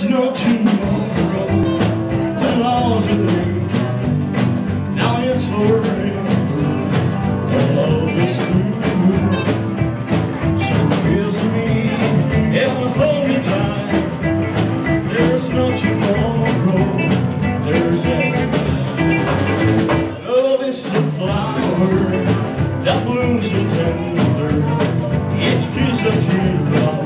There's no tomorrow, the laws of day. Now it's forever, love is through. So kiss me and hold me tight. There's no tomorrow, there's yesterday. Love is the flower that blooms so tender. Each kiss a teardrop